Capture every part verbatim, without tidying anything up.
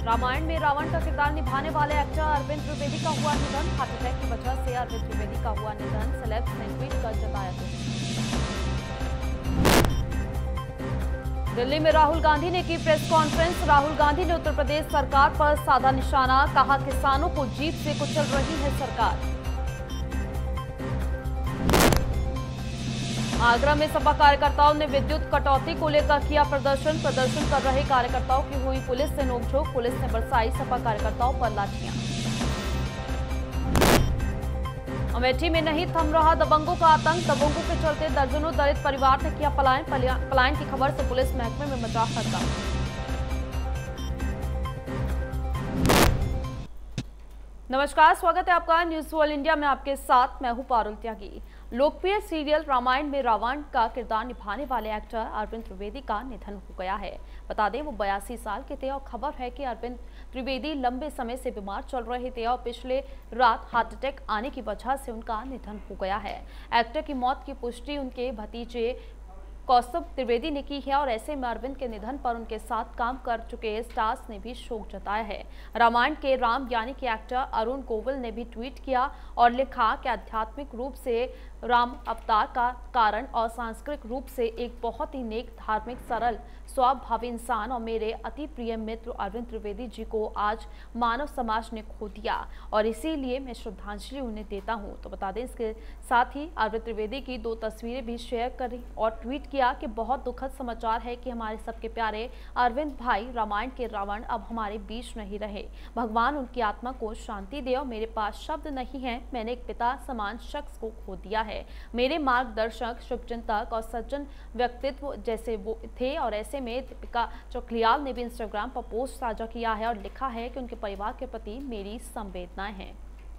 रामायण में रावण का किरदार निभाने वाले एक्टर अरविंद त्रिवेदी का हुआ निधन। हार्ट अटैक की वजह से अरविंद त्रिवेदी का हुआ निधन। सेलेब्स ने ट्वीट कर जताया दुख। दिल्ली में राहुल गांधी ने की प्रेस कॉन्फ्रेंस। राहुल गांधी ने उत्तर प्रदेश सरकार पर साधा निशाना, कहा किसानों को जीत से कुचल रही है सरकार। आगरा में सपा कार्यकर्ताओं ने विद्युत कटौती को लेकर किया प्रदर्शन। प्रदर्शन कर रहे कार्यकर्ताओं की हुई पुलिस से नोकझोंक। पुलिस ने बरसाई सपा कार्यकर्ताओं पर लाठियां। अमेठी में नहीं थम रहा दबंगों का आतंक। दबंगों के चलते दर्जनों दलित परिवार ने किया पलायन। पलायन की खबर से पुलिस महकमे में मचा हड़कंप। नमस्कार, स्वागत है आपका न्यूज वर्ल्ड इंडिया में। आपके साथ मैं हूं पारुल त्यागी। लोकप्रिय सीरियल रामायण में रावण का किरदार निभाने वाले एक्टर अरविंद त्रिवेदी का निधन हो गया है। बता दें वो बयासी साल के थे और खबर है कि अरविंद त्रिवेदी लंबे समय से बीमार चल रहे थे और पिछले रात हार्ट अटैक आने की वजह से उनका निधन हो गया है। एक्टर की मौत की पुष्टि उनके भतीजे कौस्तुभ त्रिवेदी ने की है और ऐसे में अरविंद के निधन पर उनके साथ काम कर चुके स्टार्स ने भी शोक जताया है। रामायण के राम यानी कि एक्टर अरुण गोविल ने भी ट्वीट किया और लिखा कि आध्यात्मिक रूप से राम अवतार का कारण और सांस्कृतिक रूप से एक बहुत ही नेक, धार्मिक, सरल, स्वभावी इंसान और मेरे अति प्रिय मित्र अरविंद त्रिवेदी जी को आज मानव समाज ने खो दिया और इसीलिए मैं श्रद्धांजलि उन्हें देता हूं। तो बता दें इसके साथ ही अरविंद त्रिवेदी की दो तस्वीरें भी शेयर करी और ट्वीट किया कि बहुत दुखद समाचार है कि हमारे सबके प्यारे अरविंद भाई रामायण के रावण अब हमारे बीच नहीं रहे। भगवान उनकी आत्मा को शांति दे और मेरे पास शब्द नहीं है। मैंने एक पिता समान शख्स को खो दिया है। मेरे मार्गदर्शक, शुभचिंतक और सज्जन व्यक्तित्व जैसे वो थे और ऐसे में दीपिका चोखलियाल ने भी इंस्टाग्राम पर पोस्ट साझा किया है और लिखा है कि उनके परिवार के प्रति मेरी संवेदनाएं हैं।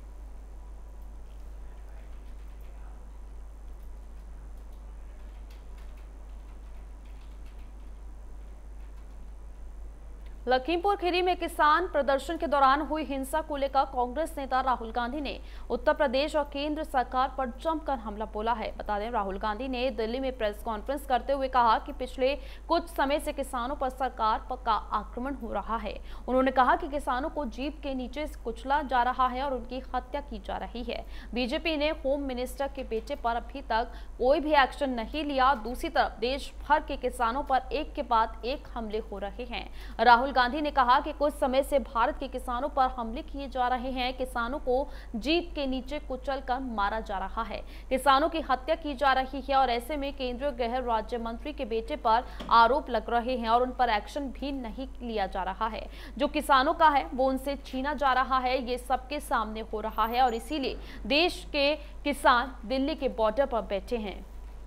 लखीमपुर खीरी में किसान प्रदर्शन के दौरान हुई हिंसा को लेकर कांग्रेस नेता राहुल गांधी ने उत्तर प्रदेश और केंद्र सरकार पर जमकर हमला बोला है। बता दें राहुल गांधी ने दिल्ली में प्रेस कॉन्फ्रेंस करते हुए कहा कि पिछले कुछ समय से किसानों पर सरकार पर का आक्रमण हो रहा है। उन्होंने कहा कि किसानों को जीप के नीचे कुचला जा रहा है और उनकी हत्या की जा रही है। बीजेपी ने होम मिनिस्टर के बेटे पर अभी तक कोई भी एक्शन नहीं लिया। दूसरी तरफ देश भर के किसानों पर एक के बाद एक हमले हो रहे हैं। राहुल गांधी ने कहा कि कुछ समय से भारत के किसानों पर हमले किए जा रहे हैं। किसानों को जीप के नीचे कुचल कर मारा जा रहा है। किसानों की हत्या की जा रही है और ऐसे में केंद्रीय गृह राज्य मंत्री के बेटे पर आरोप लग रहे हैं और उन पर एक्शन भी नहीं लिया जा रहा है। जो किसानों का है वो उनसे छीना जा रहा है। ये सबके सामने हो रहा है और इसीलिए देश के किसान दिल्ली के बॉर्डर पर बैठे हैं।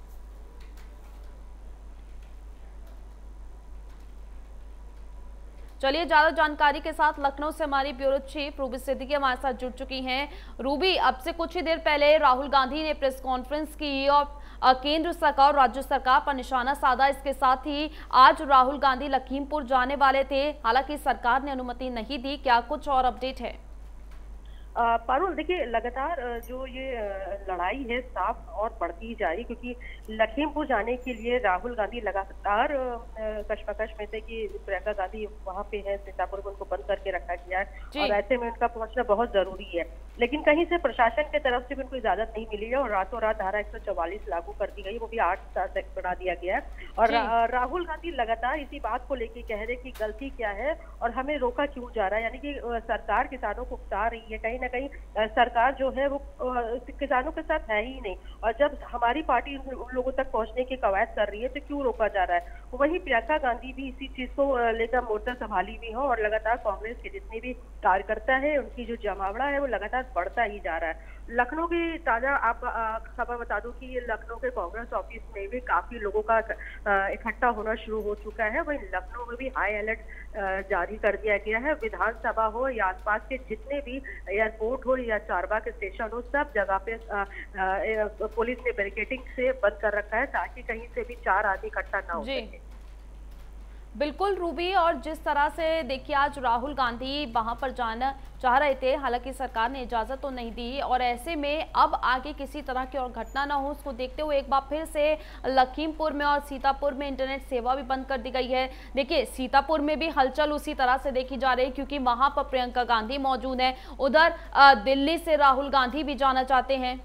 चलिए ज्यादा जानकारी के साथ लखनऊ से हमारी ब्यूरो चीफ रूबी सिद्दीकी हमारे साथ जुड़ चुकी हैं। रूबी, अब से कुछ ही देर पहले राहुल गांधी ने प्रेस कॉन्फ्रेंस की और केंद्र सरकार और राज्य सरकार पर निशाना साधा। इसके साथ ही आज राहुल गांधी लखीमपुर जाने वाले थे, हालांकि सरकार ने अनुमति नहीं दी। क्या कुछ और अपडेट है? पारुल, देखिए लगातार जो ये लड़ाई है साफ और बढ़ती जा रही, क्योंकि लखीमपुर जाने के लिए राहुल गांधी लगातार कशमकश में थे कि प्रियंका गांधी वहां पे है, सीतापुर में उनको बंद करके रखा गया है और ऐसे में उनका पहुंचना बहुत जरूरी है। लेकिन कहीं से प्रशासन की तरफ से भी उनको इजाजत नहीं मिली है और रातों रात धारा एक सौ चौवालीस लागू कर दी गई, वो भी आठ साल तक बढ़ा दिया गया है। और रा, राहुल गांधी लगातार इसी बात को लेकर कह रहे कि गलती क्या है और हमें रोका क्यों जा रहा है, यानी कि सरकार किसानों को उकसा रही है। कहीं ना कहीं सरकार जो है वो किसानों के साथ है ही नहीं और जब हमारी पार्टी उन लोगों तक पहुंचने की कवायद कर रही है तो क्यों रोका जा रहा है। वहीं प्रियंका गांधी भी इसी चीज को लेकर मोर्चा संभाली हुई हो और लगातार कांग्रेस के जितने भी कार्यकर्ता है उनकी जो जमावड़ा है वो लगातार बढ़ता ही जा रहा है। लखनऊ की ताजा आप खबर बता दूं कि लखनऊ के कांग्रेस ऑफिस में भी काफी लोगों का इकट्ठा होना शुरू हो चुका है। वहीं लखनऊ में भी हाई अलर्ट जारी कर दिया गया है। विधानसभा हो या आसपास के जितने भी एयरपोर्ट हो या चारबाग स्टेशन हो, सब जगह पे पुलिस ने बैरिकेडिंग से बंद कर रखा है ताकि कहीं से भी चार आदमी इकट्ठा ना हो सके। बिल्कुल रूबी, और जिस तरह से देखिए आज राहुल गांधी वहां पर जाना चाह रहे थे, हालांकि सरकार ने इजाजत तो नहीं दी, और ऐसे में अब आगे किसी तरह की और घटना ना हो उसको देखते हुए एक बार फिर से लखीमपुर में और सीतापुर में इंटरनेट सेवा भी बंद कर दी गई है। देखिए सीतापुर में भी हलचल उसी तरह से देखी जा रही है, क्योंकि वहां पर प्रियंका गांधी मौजूद है, उधर दिल्ली से राहुल गांधी भी जाना चाहते हैं।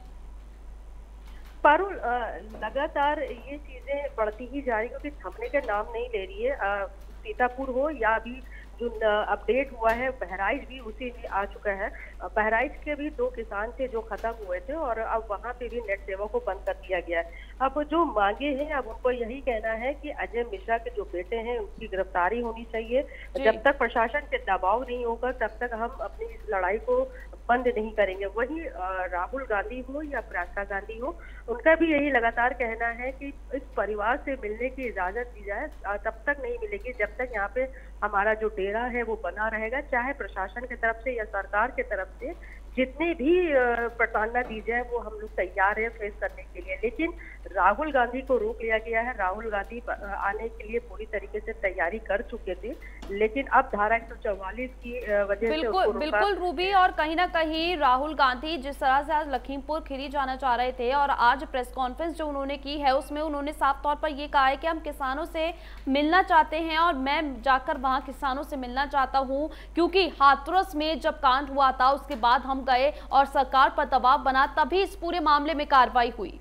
पारुल, लगातार ये चीजें बढ़ती ही जा रही, क्योंकि थमने का नाम नहीं ले रही है। सीतापुर हो या अभी जो अपडेट हुआ है बहराइच भी उसी में आ चुका है। बहराइच के भी दो किसान थे जो खत्म हुए थे, और अब वहां पे भी नेट सेवा को बंद कर दिया गया है। अब जो मांगे हैं, अब उनको यही कहना है कि अजय मिश्रा के जो बेटे हैं उनकी गिरफ्तारी होनी चाहिए। जब तक प्रशासन के दबाव नहीं होगा तब तक हम अपनी इस लड़ाई को बंद नहीं करेंगे। वही राहुल गांधी हो या प्रियंका गांधी हो, उनका भी यही लगातार कहना है कि इस परिवार से मिलने की इजाजत दी जाए, तब तक नहीं मिलेगी जब तक यहाँ पे हमारा जो डेरा है वो बना रहेगा। चाहे प्रशासन की तरफ से या सरकार की तरफ से जितनी भी प्रताड़ना दी जाए वो हम लोग तैयार है फेस करने के लिए। लेकिन राहुल गांधी को रोक लिया गया है। राहुल गांधी आने के लिए पूरी तरीके से तैयारी कर चुके थे, लेकिन अब धारा एक सौ चौवालीस की वजह से बिल्कुल बिल्कुल रूबी, और कहीं ना कहीं राहुल गांधी जिस तरह से आज लखीमपुर खीरी जाना चाह रहे थे, और आज प्रेस कॉन्फ्रेंस जो उन्होंने की है उसमें उन्होंने साफ तौर पर ये कहा है कि हम किसानों से मिलना चाहते हैं और मैं जाकर वहां किसानों से मिलना चाहता हूं, क्योंकि हाथरस में जब कांड हुआ था उसके बाद हम गए और सरकार पर दबाव बना, तभी इस पूरे मामले में कार्रवाई हुई।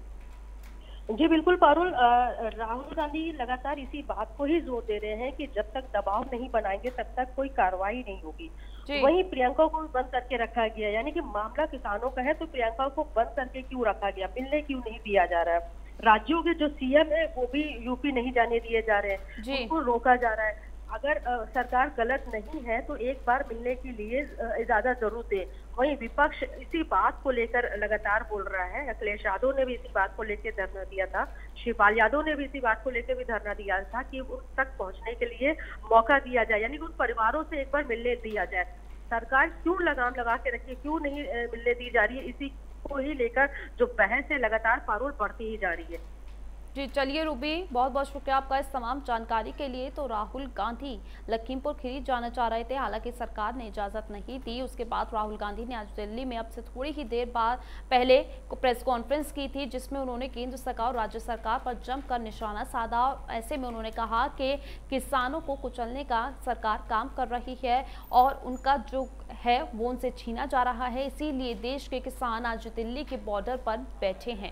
जी बिल्कुल पारुल, राहुल गांधी लगातार इसी बात को ही जोर दे रहे हैं कि जब तक दबाव नहीं बनाएंगे तब तक कोई कार्रवाई नहीं होगी। वहीं प्रियंका को बंद करके रखा गया, यानी कि मामला किसानों का है तो प्रियंका को बंद करके क्यों रखा गया, मिलने क्यों नहीं दिया जा रहा है। राज्यों के जो सीएम है वो भी यूपी नहीं जाने दिए जा रहे हैं, उनको रोका जा रहा है। अगर आ, सरकार गलत नहीं है तो एक बार मिलने के लिए इजाजत जरूर दे। वहीं विपक्ष इसी बात को लेकर लगातार बोल रहा है। अखिलेश यादव ने भी इसी बात को लेकर धरना दिया था, शिवपाल यादव ने भी इसी बात को लेकर भी धरना दिया था कि उन तक पहुंचने के लिए मौका दिया जाए, यानी उन परिवारों से एक बार मिलने दिया जाए। सरकार क्यों लगाम लगा के रखी, क्यों नहीं मिलने दी जा रही है, इसी को ही लेकर जो बहस है लगातार पारुल बढ़ती ही जा रही है। जी चलिए रूबी, बहुत बहुत शुक्रिया आपका इस तमाम जानकारी के लिए। तो राहुल गांधी लखीमपुर खीरी जाना चाह रहे थे, हालांकि सरकार ने इजाजत नहीं दी। उसके बाद राहुल गांधी ने आज दिल्ली में अब से थोड़ी ही देर बाद पहले प्रेस कॉन्फ्रेंस की थी, जिसमें उन्होंने केंद्र सरकार और राज्य सरकार पर जमकर निशाना साधा। ऐसे में उन्होंने कहा कि किसानों को कुचलने का सरकार काम कर रही है और उनका जो है वो उनसे छीना जा रहा है, इसीलिए देश के किसान आज दिल्ली के बॉर्डर पर बैठे हैं।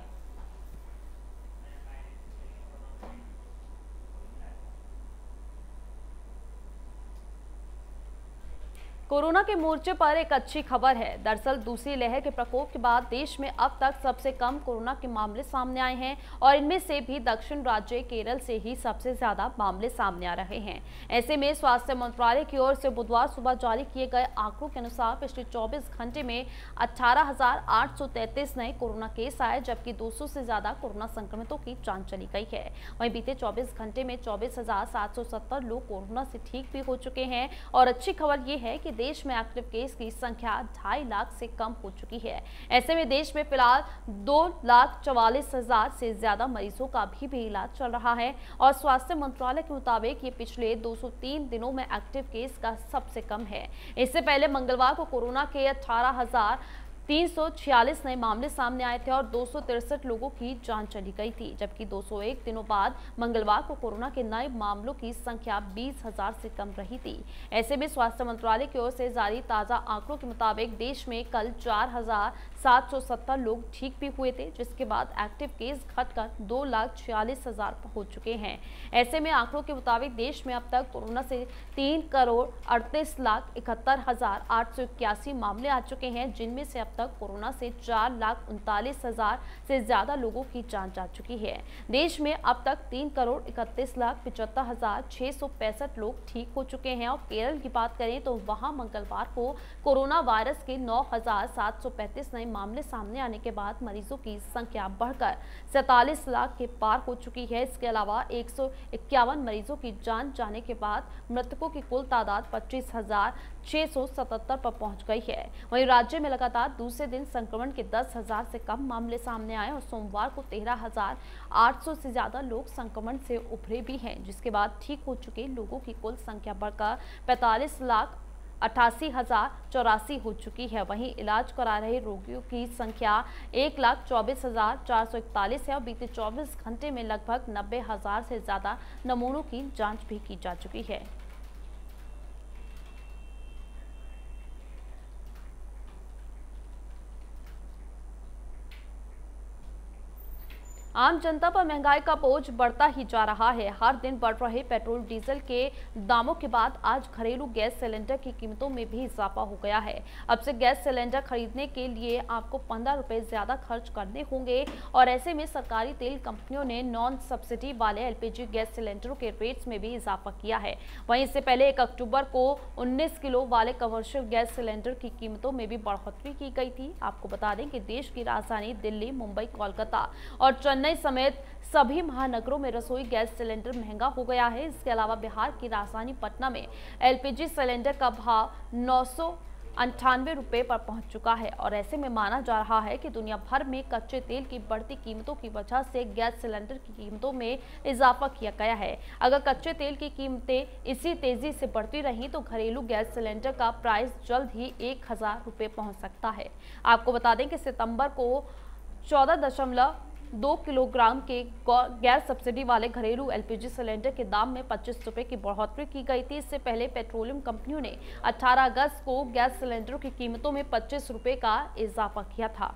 कोरोना के मोर्चे पर एक अच्छी खबर है। दरअसल दूसरी लहर के प्रकोप के बाद देश में अब तक सबसे कम कोरोना के मामले सामने आए हैं, और इनमें से भी दक्षिण राज्य केरल से ही सबसे ज्यादा मामले सामने आ रहे हैं। ऐसे में स्वास्थ्य मंत्रालय की ओर से बुधवार सुबह जारी किए गए आंकड़ों के अनुसार पिछले चौबीस घंटे में अठारह हजार आठ सौ तैंतीस नए कोरोना केस आए, जबकि दो सौ से ज्यादा कोरोना संक्रमितों की जान चली गई है। वहीं बीते चौबीस घंटे में चौबीस हजार सात सौ सत्तर लोग कोरोना से ठीक भी हो चुके हैं, और अच्छी खबर ये है कि देश में एक्टिव केस की संख्या ढाई लाख से कम हो चुकी है। ऐसे में देश में फिलहाल दो लाख चौवालीस हजार से ज्यादा मरीजों का भी, भी इलाज चल रहा है, और स्वास्थ्य मंत्रालय के मुताबिक ये पिछले दो सौ तीन दिनों में एक्टिव केस का सबसे कम है। इससे पहले मंगलवार को कोरोना के अठारह हजार तीन सौ छियालीस नए मामले सामने आए थे और दो सौ तिरसठ लोगों की जान चली गई थी, जबकि दो सौ एक दिनों बाद मंगलवार को कोरोना के नए मामलों की संख्या बीस हजार से कम रही थी। ऐसे में स्वास्थ्य मंत्रालय की ओर से जारी ताजा आंकड़ों के मुताबिक देश में कल चार हजार सात सौ सत्तर लोग ठीक भी हुए थे, जिसके बाद एक्टिव केस घटकर दो लाख छियालीस हजार हो चुके हैं। ऐसे में आंकड़ों के मुताबिक देश में अब तक कोरोना से तीन करोड़ अड़तीस लाख इकहत्तर हजार आठ सौ इक्यासी मामले आ चुके हैं, जिनमें से अब तक कोरोना से चार लाख उनतालीस हजार से ज्यादा लोगों की जान जा चुकी है। देश में अब तक तीन करोड़ इकतीस लाख पिचहत्तर हजार छह सौ पैंसठ लोग ठीक हो चुके हैं। और केरल की बात करें तो वहां मंगलवार को कोरोना वायरस के नौ हजार सात सौ पैंतीस नए मामले सामने आने के बाद मरीजों की संख्या बढ़कर सैतालीस लाख के पार हो चुकी है। इसके अलावा एक सौ इक्यावन मरीजों की जान जाने के बाद मृतकों की कुल तादाद पच्चीस हजार छह सौ सतहत्तर पर पहुंच गई है। वहीं राज्य में लगातार दूसरे दिन संक्रमण के दस हजार से कम मामले सामने आए और सोमवार को तेरह हजार आठ सौ से ज्यादा लोग संक्रमण से उभरे भी हैं, जिसके बाद ठीक हो चुके लोगों की कुल संख्या बढ़कर पैंतालीस लाख अट्ठासी हजार चौरासी हो चुकी है। वहीं इलाज करा रहे रोगियों की संख्या एक लाख चौबीस हजार चार सौ इकतालीस है और बीते चौबीस घंटे में लगभग नब्बे हजार से ज्यादा नमूनों की जांच भी की जा चुकी है। आम जनता पर महंगाई का बोझ बढ़ता ही जा रहा है। हर दिन बढ़ रहे पेट्रोल डीजल के दामों के बाद आज घरेलू गैस सिलेंडर की कीमतों में भी इजाफा हो गया है। अब से गैस सिलेंडर खरीदने के लिए आपको पंद्रह रुपए ज्यादा खर्च करने होंगे और ऐसे में सरकारी तेल कंपनियों ने नॉन सब्सिडी वाले एलपीजी गैस सिलेंडरों के रेट्स में भी इजाफा किया है। वहीं इससे पहले एक अक्टूबर को उन्नीस किलो वाले कमर्शियल गैस सिलेंडर की कीमतों में भी बढ़ोतरी की गई थी। आपको बता दें कि देश की राजधानी दिल्ली, मुंबई, कोलकाता और चेन्नई समेत सभी महानगरों में रसोई गैस सिलेंडर महंगा हो गया है। इसके अलावा बिहार की राजधानी पटना में एलपीजी सिलेंडर का भाव नौ सौ अंठानवे रुपए पर पहुंच चुका है और ऐसे में माना जा रहा है कि दुनिया भर में कच्चे तेल की बढ़ती कीमतों की वजह से गैस सिलेंडर की कीमतों में इजाफा किया गया है। अगर कच्चे तेल की कीमतें इसी तेजी से बढ़ती रहीं तो घरेलू गैस सिलेंडर का प्राइस जल्द ही एक हजार रुपए पहुंच सकता है। आपको बता दें कि सितंबर को चौदह दशमलव दो किलोग्राम के गैस सब्सिडी वाले घरेलू एलपीजी सिलेंडर के दाम में पच्चीस रुपए की बढ़ोतरी की गई थी। इससे पहले पेट्रोलियम कंपनियों ने अठारह अगस्त को गैस सिलेंडरों की कीमतों में पच्चीस रुपए का इजाफा किया था।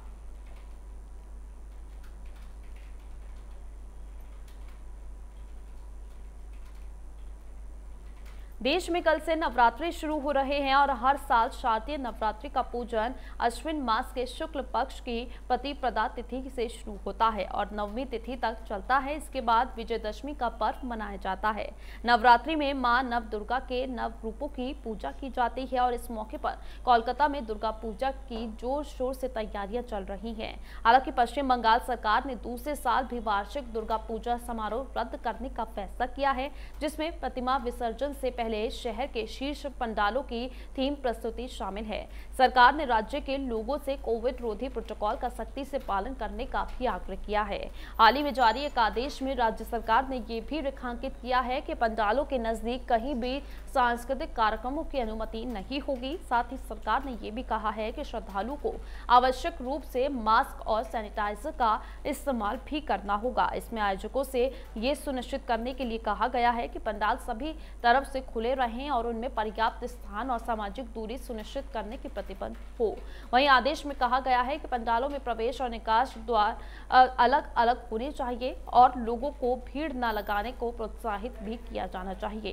देश में कल से नवरात्रि शुरू हो रहे हैं और हर साल शारदीय नवरात्रि का पूजन अश्विन मास के शुक्ल पक्ष की प्रतिपदा तिथि से शुरू होता है और नवमी तिथि तक चलता है। इसके बाद विजयदशमी का पर्व मनाया जाता है। नवरात्रि में मां नव दुर्गा के नव रूपों की पूजा की जाती है और इस मौके पर कोलकाता में दुर्गा पूजा की जोर शोर से तैयारियां चल रही हैं। हालांकि पश्चिम बंगाल सरकार ने दूसरे साल भी वार्षिक दुर्गा पूजा समारोह रद्द करने का फैसला किया है, जिसमें प्रतिमा विसर्जन से पहले शहर के शीर्ष पंडालों की थीम प्रस्तुति शामिल है। सरकार ने राज्य के लोगों से कोविड रोधी प्रोटोकॉल का सख्ती से पालन करने का भी आग्रह किया है। हाल ही में जारी एक आदेश में राज्य सरकार ने ये भी रेखांकित किया है कि पंडालों के नजदीक कहीं भी सांस्कृतिक कार्यक्रमों की अनुमति नहीं होगी। साथ ही सरकार ने ये भी कहा है कि श्रद्धालुओं को आवश्यक रूप से मास्क और सैनिटाइजर का इस्तेमाल भी करना होगा। इसमें आयोजकों से ये सुनिश्चित करने के लिए कहा गया है कि पंडाल सभी तरफ से खुले रहें और उनमें पर्याप्त स्थान और सामाजिक दूरी सुनिश्चित करने की प्रतिबद्ध हो। वहीं आदेश में कहा गया है कि पंडालों में प्रवेश और निकास द्वार अलग अलग होने चाहिए और लोगों को भीड़ न लगाने को प्रोत्साहित भी किया जाना चाहिए।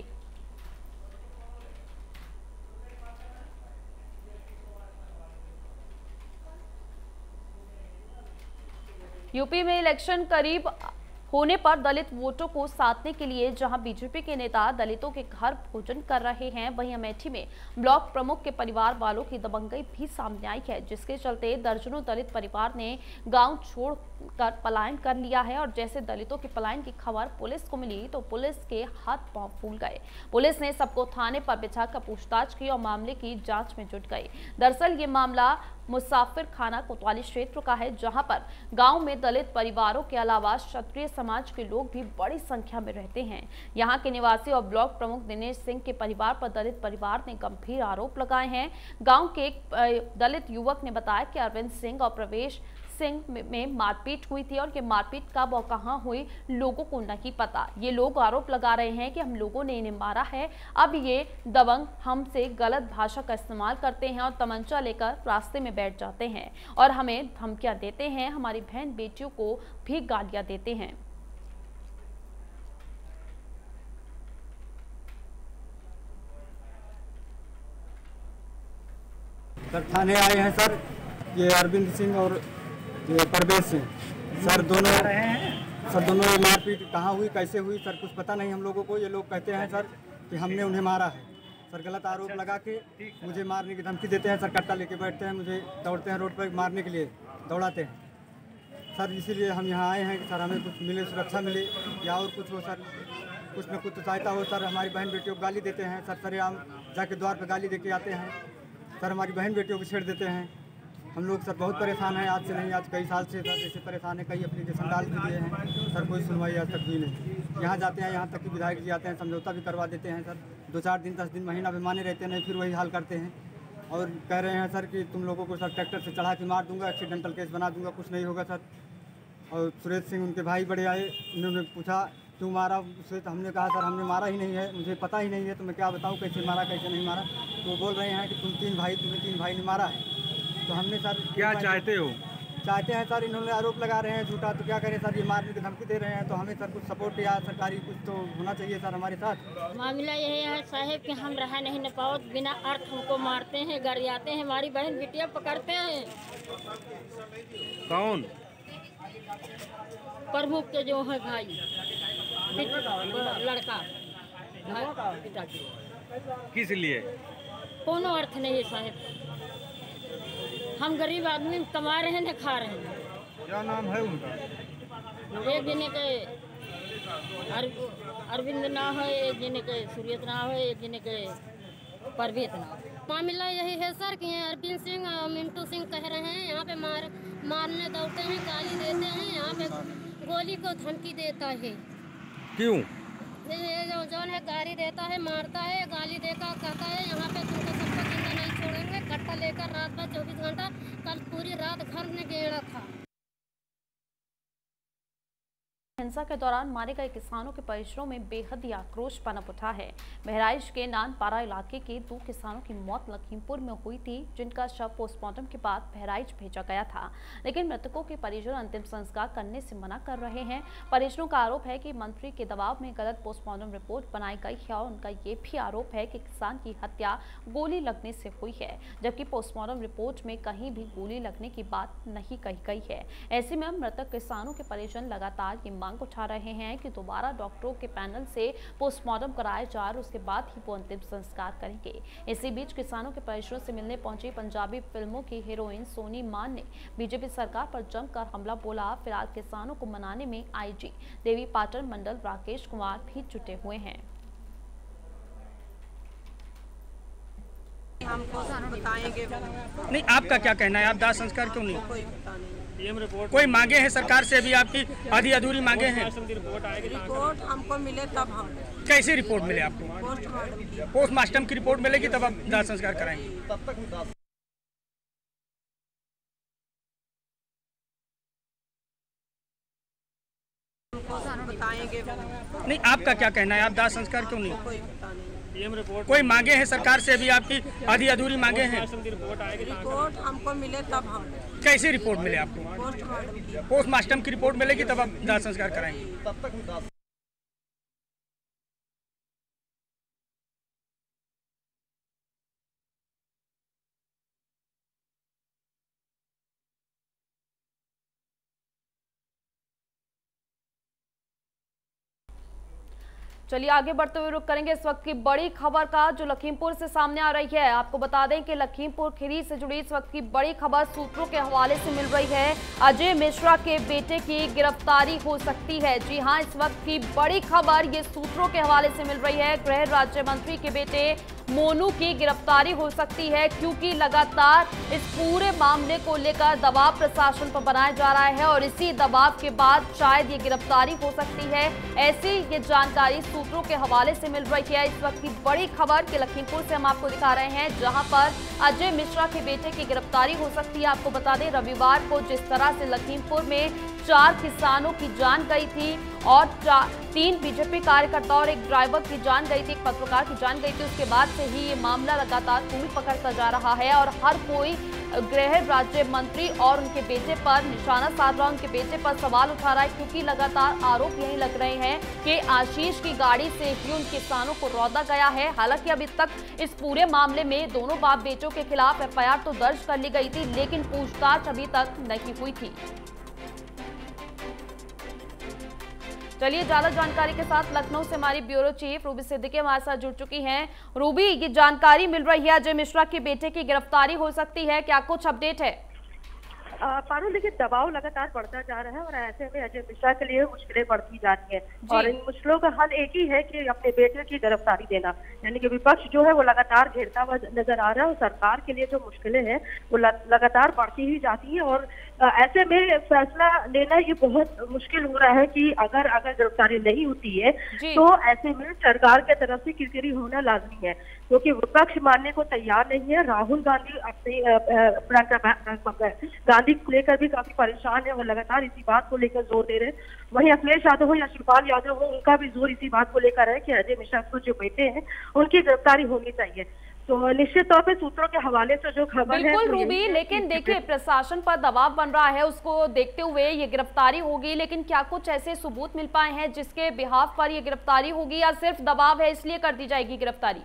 यूपी में इलेक्शन करीब होने पर दलित वोटों को साधने के लिए जहां बीजेपी के नेता दलितों के घर भोजन कर रहे हैं, वहीं अमेठी में ब्लॉक प्रमुख के परिवार वालों की दबंगई भी सामने आई है, जिसके चलते दर्जनों दलित परिवार ने गांव छोड़कर पलायन कर लिया है। और जैसे दलितों के पलायन की खबर पुलिस को मिली तो पुलिस के हाथ पांव फूल गए। पुलिस ने सबको थाने पर बिठाकर पूछताछ की और मामले की जांच में जुट गई। दरअसल ये मामला मुसाफिर खाना कोतवाली क्षेत्र का है, जहां पर गांव में दलित परिवारों के अलावा क्षत्रिय समाज के लोग भी बड़ी संख्या में रहते हैं। यहां के निवासी और ब्लॉक प्रमुख दिनेश सिंह के परिवार पर दलित परिवार ने गंभीर आरोप लगाए हैं। गांव के एक दलित युवक ने बताया कि अरविंद सिंह और प्रवेश सिंह में मारपीट हुई थी और ये मारपीट कब और कहां हुई लोगों को नहीं पता। ये लोग आरोप लगा रहे हैं कि हम लोगों ने इन्हें मारा है। अब ये दबंग हमसे गलत भाषा का इस्तेमाल करते हैं और तमंचा लेकर रास्ते में बैठ जाते हैं और हमें धमकियां देते हैं। हमारी बहन बेटियों को भी गालियां देते हैं। सर थाने आए हैं सर, ये अरविंद सिंह और ये परवेश सिंह सर दोनों सर दोनों मारपीट कहाँ हुई, कैसे हुई सर कुछ पता नहीं हम लोगों को। ये लोग कहते हैं सर कि हमने उन्हें मारा है। सर गलत आरोप लगा के मुझे मारने की धमकी देते हैं। सर कट्टा लेके बैठते हैं, मुझे दौड़ते हैं रोड पर मारने के लिए, दौड़ाते हैं सर। इसीलिए हम यहाँ आए हैं कि सर हमें कुछ मिले, सुरक्षा मिले या और कुछ हो सर, कुछ न कुछ सहायता हो सर। हमारी बहन बेटियों को गाली देते हैं सर, सरेआम जाके द्वार पर गाली दे के आते हैं सर। हमारी बहन बेटियों को छेड़ देते हैं हम लोग सर बहुत परेशान हैं, आज से नहीं आज कई साल से सर ऐसे परेशान हैं, कई एप्लीकेशन डाल भी दिए हैं सर, कोई सुनवाई आज तक भी नहीं। यहाँ जाते हैं, यहाँ तक कि विधायक जी आते हैं, समझौता भी करवा देते हैं सर, दो चार दिन दस दिन महीना भी माने रहते नहीं, फिर वही हाल करते हैं और कह रहे हैं सर कि तुम लोगों को सर ट्रैक्टर से चढ़ा के मार दूंगा, एक्सीडेंटल केस बना दूंगा, कुछ नहीं होगा सर। और सुरेश सिंह उनके भाई बड़े आए, उन्होंने पूछा क्यों मारा उसे, तो हमने कहा सर हमने मारा ही नहीं है, मुझे पता ही नहीं है, तो मैं क्या बताऊँ कैसे मारा कैसे नहीं मारा। तो वो बोल रहे हैं कि तुम तीन भाई तुम्हें तीन भाई ने मारा है। तो हमने सर क्या चाहते हो? चाहते हैं सर, इन्होंने आरोप लगा रहे हैं झूठा, तो क्या करें सर, ये मारने की धमकी दे रहे हैं, तो हमें सर कुछ सपोर्ट या सरकारी कुछ तो होना चाहिए सर हमारे साथ। मामला यही है साहब कि हम रह नहीं न पाओ, बिना अर्थ हमको मारते हैं, गरियाते हैं, हमारी बहन बिटिया पकड़ते हैं। कौन? प्रमुख के जो है भाई लड़का पिता के। किस लिए? कोनो अर्थ नहीं है साहब, हम गरीब आदमी कमा रहे हैं न खा रहे हैं। क्या नाम है उनका? एक जने के अर, अरविंद ना है, एक जने के सूर्यत ना है, एक जने के परवेत ना। मामला यही है सर कि अरविंद सिंह और मिंटू सिंह कह रहे हैं यहाँ पे मार मारने दौड़ते हैं, गाली देते हैं, यहाँ पे गोली को धमकी देता है। क्यों? ये जो जौन है गाली देता है, मारता है, गाली देकर कहता है यहाँ पे तुमको सबको जिंदा नहीं छोड़ेंगे, कट्टा लेकर रात भर चौबीस घंटा, कल पूरी रात घर में गेड़ा था। हिंसा के दौरान मारे गए किसानों के परिजनों में बेहद ही आक्रोश पनप उठा है। बहराइच के नानपारा इलाके के दो किसानों की मौत लखीमपुर में हुई थी, जिनका शव पोस्टमार्टम के बाद बहराइच भेजा गया था, लेकिन मृतकों के परिजन अंतिम संस्कार करने से मना कर रहे हैं। परिजनों का आरोप है कि मंत्री के दबाव में गलत पोस्टमार्टम रिपोर्ट बनाई गई है और उनका ये भी आरोप है कि किसान की हत्या गोली लगने से हुई है, जबकि पोस्टमार्टम रिपोर्ट में कहीं भी गोली लगने की बात नहीं कही गई है। ऐसे में मृतक किसानों के परिजन लगातार ये मांग उठा रहे हैं कि दोबारा डॉक्टरों के पैनल से पोस्टमार्टम कराया जाए और उसके बाद ही वो अंतिम संस्कार करेंगे। इसी बीच किसानों के परिजनों से मिलने पहुंची पंजाबी फिल्मों की हीरोइन सोनी मान ने बीजेपी सरकार पर जमकर हमला बोला। फिलहाल किसानों को मनाने में आईजी देवी पाटन मंडल राकेश कुमार भी जुटे हुए हैं। हमको बताएंगे नहीं, आपका क्या कहना है? आप दाह संस्कार क्यों नहीं? कोई पता नहीं। कोई मांगे हैं सरकार से भी, आपकी आधी अधूरी मांगे हैं? रिपोर्ट हमको मिले तब हम। कैसी रिपोर्ट मिले आपको? पोस्टमार्टम की। पोस्टमार्टम की रिपोर्ट मिलेगी तब आप दाह संस्कार कराएंगे। हमको बताएंगे नहीं, आपका क्या कहना है? आप दाह संस्कार क्यों नहीं? कोई पता नहीं। कोई मांगे हैं सरकार से भी, आपकी आधी अधूरी मांगे हैं? रिपोर्ट हमको मिले तब हम। कैसी रिपोर्ट मिले आपको? पोस्टमार्टम की। पोस्टमार्टम की रिपोर्ट मिलेगी तब आप दाह संस्कार कराएंगे। चलिए आगे बढ़ते हुए रुक करेंगे इस वक्त की बड़ी खबर का, जो लखीमपुर से सामने आ रही है। आपको बता दें कि लखीमपुर खीरी से जुड़ी इस वक्त की बड़ी खबर सूत्रों के हवाले से मिल रही है। अजय मिश्रा के बेटे की गिरफ्तारी हो सकती है। जी हां, इस वक्त की बड़ी खबर ये सूत्रों के हवाले से मिल रही है। गृह राज्य मंत्री के बेटे मोनू की गिरफ्तारी हो सकती है, क्योंकि लगातार इस पूरे मामले को लेकर दबाव प्रशासन पर बनाया जा रहा है और इसी दबाव के बाद शायद ये गिरफ्तारी हो सकती है। ऐसी ये जानकारी सूत्रों के हवाले से मिल रही है। इस वक्त की बड़ी खबर के लखीमपुर से हम आपको दिखा रहे हैं, जहां पर अजय मिश्रा के बेटे की गिरफ्तारी हो सकती है। आपको बता दें, रविवार को जिस तरह से लखीमपुर में चार किसानों की जान गई थी और तीन बीजेपी कार्यकर्ताओं और एक ड्राइवर की जान गई थी, एक पत्रकार की जान गई थी, उसके बाद से ही ये मामला लगातार तूल पकड़ता जा रहा है और हर कोई गृह राज्य मंत्री और उनके बेटे पर निशाना साध रहा है, उनके बेटे पर सवाल उठा रहा है, क्योंकि लगातार आरोप यही लग रहे हैं कि आशीष की गाड़ी से ही उन किसानों को रौंदा गया है। हालांकि अभी तक इस पूरे मामले में दोनों बाप बेटों के खिलाफ एफ आई आर तो दर्ज कर ली गई थी, लेकिन पूछताछ अभी तक नहीं हुई थी। चलिए ज्यादा जानकारी के साथ लखनऊ से हमारी ब्यूरो चीफ रूबी सिद्दीकी हमारे साथ जुड़ चुकी हैं। रूबी, ये जानकारी मिल रही है अजय मिश्रा के बेटे की गिरफ्तारी हो सकती है, क्या कुछ अपडेट है? पारुल, देखिए दबाव लगातार बढ़ता जा रहा है और ऐसे में अजय मिश्रा के लिए मुश्किलें बढ़ती जा रही हैं और इन मुश्किलों का हल एक ही है कि अपने बेटे की गिरफ्तारी देना। यानी कि विपक्ष जो है वो लगातार घेरता हुआ नजर आ रहा है और सरकार के लिए जो मुश्किलें हैं वो लगातार बढ़ती ही जाती हैं और ऐसे में फैसला लेना ये बहुत मुश्किल हो रहा है कि अगर अगर गिरफ्तारी नहीं होती है तो ऐसे में सरकार के तरफ से किरकिरी होना लाजमी है, क्योंकि विपक्ष मानने को तैयार नहीं है। राहुल गांधी अपनी प्रियंका गांधी को लेकर भी काफी परेशान है, वो लगातार इसी बात को लेकर जोर दे रहे हैं। वहीं अखिलेश यादव हो या शिवपाल यादव हो, उनका भी जोर इसी बात को लेकर है कि अजय मिश्रा को जो बेटे हैं उनकी गिरफ्तारी होनी चाहिए। तो निश्चित तौर पे सूत्रों के हवाले से जो खबर है बिल्कुल रूबी, लेकिन देखिए प्रशासन पर दबाव बन रहा है, उसको देखते हुए ये गिरफ्तारी होगी, लेकिन क्या कुछ ऐसे सबूत मिल पाए हैं जिसके बिहाफ पर ये गिरफ्तारी होगी या सिर्फ दबाव है इसलिए कर दी जाएगी गिरफ्तारी?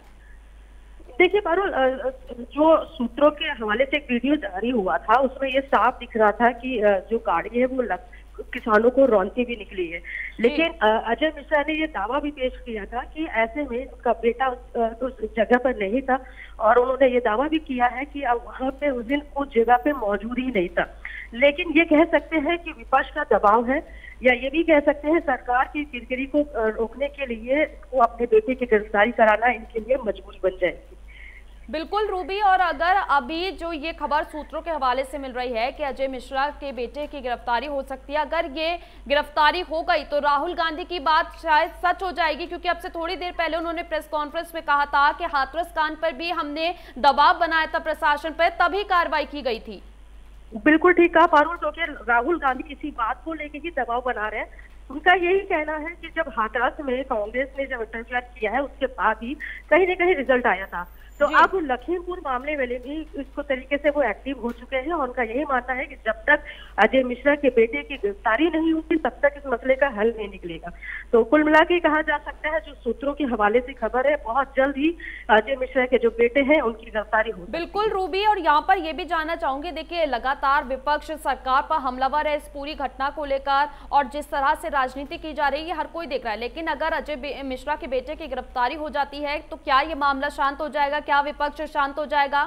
देखिए पारुल, जो सूत्रों के हवाले से एक वीडियो जारी हुआ था उसमें ये साफ दिख रहा था कि जो गाड़ी है वो किसानों को रौनती भी निकली है, लेकिन अजय मिश्रा ने ये दावा भी पेश किया था कि ऐसे में उसका बेटा उस जगह पर नहीं था और उन्होंने ये दावा भी किया है कि वहां पे उस दिन उस जगह पे मौजूद ही नहीं था। लेकिन ये कह सकते हैं कि विपक्ष का दबाव है या ये भी कह सकते हैं सरकार की किरकिरी को रोकने के लिए वो अपने बेटे की गिरफ्तारी कराना इनके लिए मजबूरी बन जाएगी। बिल्कुल रूबी, और अगर अभी जो ये खबर सूत्रों के हवाले से मिल रही है कि अजय मिश्रा के बेटे की गिरफ्तारी हो सकती है, अगर ये गिरफ्तारी हो गई तो राहुल गांधी की बात शायद सच हो जाएगी, क्योंकि अब से थोड़ी देर पहले उन्होंने प्रेस कॉन्फ्रेंस में कहा था कि हाथरस कांड पर भी हमने दबाव बनाया था प्रशासन पर, तभी कार्रवाई की गई थी। बिल्कुल ठीक कहा पारुल, क्योंकि राहुल गांधी इसी बात को लेकर ही दबाव बना रहे हैं। उनका यही कहना है कि जब हाथरस में कांग्रेस ने जब इंटरफेयर किया है उसके बाद ही कहीं ना कहीं रिजल्ट आया था, तो अब लखीमपुर मामले में भी इसको तरीके से वो एक्टिव हो चुके हैं और उनका यही मानना है कि जब तक अजय मिश्रा के बेटे की गिरफ्तारी नहीं होगी तब तक इस मसले का हल नहीं निकलेगा। तो कुल मिला के कहा जा सकता है जो सूत्रों के हवाले से खबर है, बहुत जल्द ही अजय मिश्रा के जो बेटे हैं उनकी गिरफ्तारी होगी। बिल्कुल रूबी, और यहाँ पर ये भी जानना चाहूंगी, देखिए लगातार विपक्ष सरकार पर हमलावर है इस पूरी घटना को लेकर और जिस तरह से राजनीति की जा रही है हर कोई देख रहा है, लेकिन अगर अजय मिश्रा के बेटे की गिरफ्तारी हो जाती है तो क्या ये मामला शांत हो जाएगा, क्या विपक्ष शांत हो जाएगा?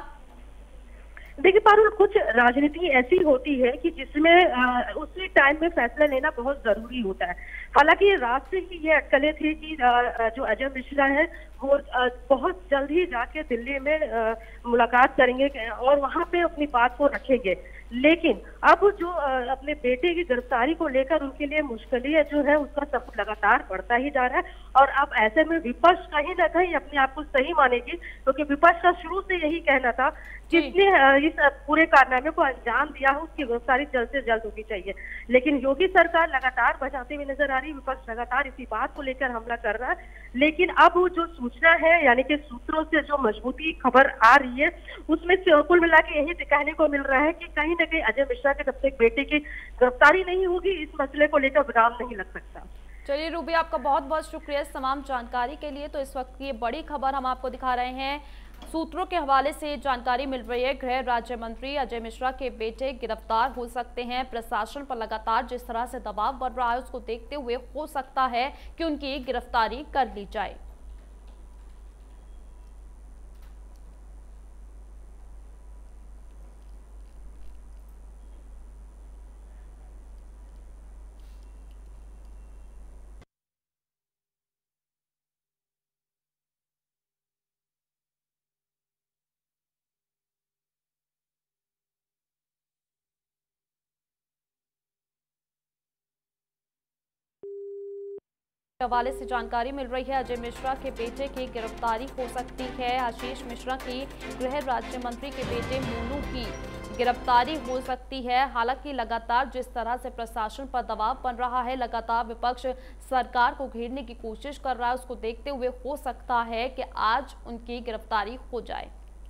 देखिए पारुल, कुछ राजनीति ऐसी होती है कि जिसमें उसी टाइम में फैसला लेना बहुत जरूरी होता है। हालांकि रात से ही ये अटकलें थी कि जो अजय मिश्रा है वो बहुत जल्द ही जाके दिल्ली में मुलाकात करेंगे और वहां पे अपनी बात को रखेंगे, लेकिन अब जो अपने बेटे की गिरफ्तारी को लेकर उनके लिए मुश्किलें जो है उसका सब लगातार बढ़ता ही जा रहा है और अब ऐसे में विपक्ष कहीं ना कहीं अपने आप को सही मानेगी, क्योंकि तो विपक्ष का शुरू से यही कहना था जिसने इस पूरे कारनामे को अंजाम दिया है उसकी गिरफ्तारी जल्द से जल्द होनी चाहिए। लेकिन योगी सरकार लगातार बचाते हुए नजर आ रही है, विपक्ष लगातार इसी बात को लेकर हमला कर रहा है। लेकिन अब जो सूचना है यानी कि सूत्रों से जो मजबूती खबर आ रही है उसमें कुल मिला के यही कहने को मिल रहा है कि कहीं ना कहीं अजय मिश्रा के जब तक बेटे की गिरफ्तारी नहीं होगी इस मसले को लेकर विराम नहीं लग सकता। चलिए रूबी, आपका बहुत बहुत शुक्रिया इस तमाम जानकारी के लिए। तो इस वक्त की ये बड़ी खबर हम आपको दिखा रहे हैं, सूत्रों के हवाले से जानकारी मिल रही है, गृह राज्य मंत्री अजय मिश्रा के बेटे गिरफ्तार हो सकते हैं। प्रशासन पर लगातार जिस तरह से दबाव बढ़ रहा है उसको देखते हुए हो सकता है कि उनकी गिरफ्तारी कर ली जाए। हवाले से जानकारी मिल रही है, अजय मिश्रा के बेटे की गिरफ्तारी हो सकती है। आशीष मिश्रा की गृह राज्य मंत्री के बेटे मोनू की गिरफ्तारी हो सकती है। हालांकि लगातार जिस तरह से प्रशासन पर दबाव बन रहा है, लगातार विपक्ष सरकार को घेरने की कोशिश कर रहा है, उसको देखते हुए हो सकता है कि आज उनकी गिरफ्तारी हो जाए।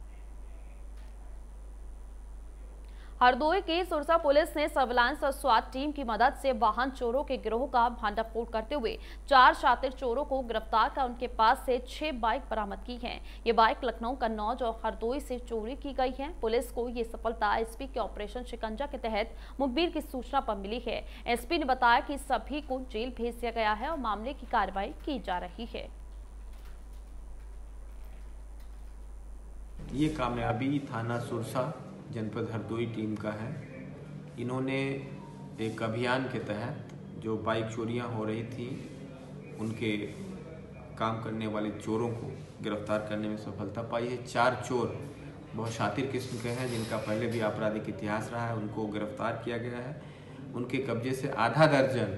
हरदोई की सुरसा पुलिस ने सर्विलांस और स्वाट टीम की मदद से वाहन चोरों के गिरोह का भांडाफोड़ करते हुए चार शातिर चोरों को गिरफ्तार कर उनके पास से छह बाइक बरामद की हैं। ये बाइक लखनऊ, कन्नौज और हरदोई से चोरी की गई हैं। पुलिस को ये सफलता एसपी के ऑपरेशन शिकंजा के तहत मुखबिर की सूचना पर मिली है। एसपी ने बताया कि सभी को जेल भेज दिया गया है और मामले की कार्रवाई की जा रही है। ये कामयाबी थाना सुरसा जनपद हरदोई टीम का है। इन्होंने एक अभियान के तहत जो बाइक चोरियां हो रही थी उनके काम करने वाले चोरों को गिरफ्तार करने में सफलता पाई है। चार चोर बहुत शातिर किस्म के हैं जिनका पहले भी आपराधिक इतिहास रहा है, उनको गिरफ्तार किया गया है। उनके कब्जे से आधा दर्जन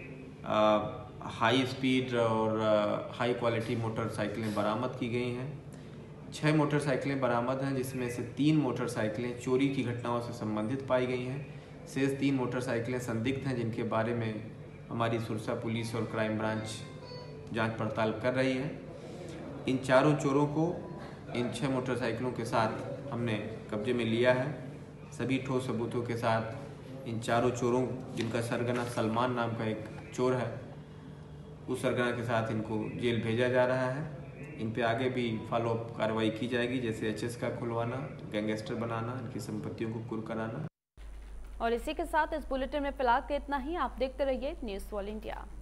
हाई स्पीड और आ, हाई क्वालिटी मोटरसाइकिलें बरामद की गई हैं। छह मोटरसाइकिलें बरामद हैं जिसमें से तीन मोटरसाइकिलें चोरी की घटनाओं से संबंधित पाई गई हैं। शेष तीन मोटरसाइकिलें संदिग्ध हैं जिनके बारे में हमारी सुरसा पुलिस और क्राइम ब्रांच जांच पड़ताल कर रही है। इन चारों चोरों को इन छह मोटरसाइकिलों के साथ हमने कब्जे में लिया है। सभी ठोस सबूतों के साथ इन चारों चोरों, जिनका सरगना सलमान नाम का एक चोर है, उस सरगना के साथ इनको जेल भेजा जा रहा है। इन पे आगे भी फॉलोअप कार्रवाई की जाएगी, जैसे एचएस का खुलवाना, गैंगस्टर बनाना, इनकी संपत्तियों को कुर्क कराना। और इसी के साथ इस बुलेटिन में फिलहाल के इतना ही। आप देखते रहिए न्यूज़ वर्ल्ड इंडिया।